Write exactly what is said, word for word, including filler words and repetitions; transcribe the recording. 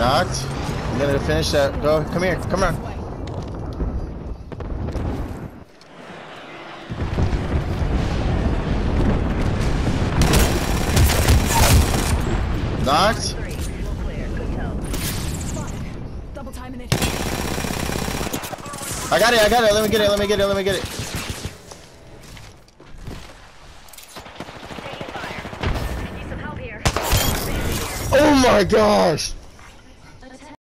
Knocked. I'm gonna finish that. Go. Come here. Come on. Knocked. I got it. I got it. Let me get it. Let me get it. Let me get it. Oh my gosh.